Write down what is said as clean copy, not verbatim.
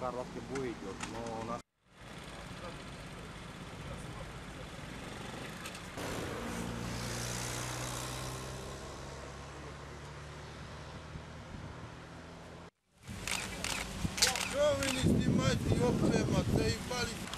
Карловке бой идет, но у нас... Что вы не снимаете, ёб твою мать, заебались.